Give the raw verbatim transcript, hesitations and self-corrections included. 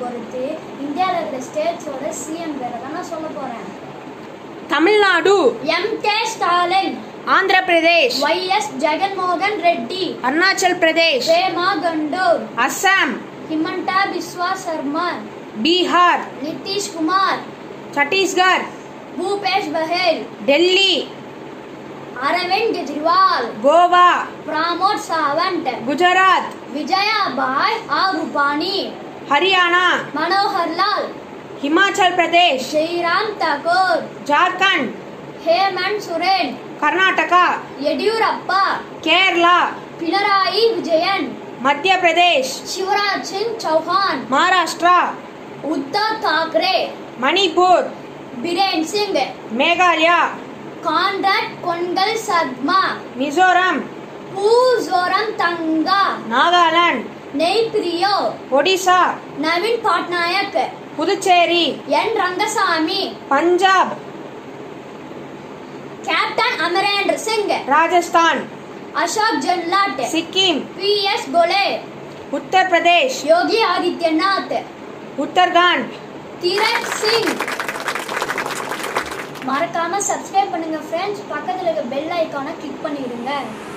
பொறுத்து இந்தியாவில் இருக்கிற ஸ்டேட்ஸோட சிஎம் பேரை தான் நான் சொல்ல போறேன். Tamil Nadu M K Stalin, Andhra Pradesh Y S Jaganmohan Reddy, Arunachal Pradesh Pema Khandu, Assam Himanta Biswa Sarma, Bihar Nitish Kumar, Chhattisgarh Bhupesh Baghel, Delhi Arvind Kejriwal, Goa Pramod Sawant, Gujarat Vijaya Bhai R Rupani, Haryana Manohar Lal, Himachal Pradesh Shriram Thakur, Jharkhand Hemant Soren, Karnataka Yediyurappa, Kerala Pinarayi Vijayan, Madhya Pradesh Shivraj Singh Chouhan, Maharashtra Uddhav Thackeray, Manipur Biren Singh, Meghalaya Conrad Kongkal Sangma, Mizoram பூசோரம் தங்கா, Nagaland Neiphiu Rio, Odisha Naveen Patnaik, Puducherry N Rangasamy, Punjab captain Amarinder Singh, Rajasthan Ashok Gehlot, Sikkim P S Golay, Uttar Pradesh Yogi Adityanath, Uttarakhand. Tirath Singh. மறக்காம சப்ஸ்கிரைப் பண்ணுங்க ஃப்ரெண்ட்ஸ். பக்கத்துல இருக்க பெல் ஐகானை கிளிக் பண்ணிடுங்க.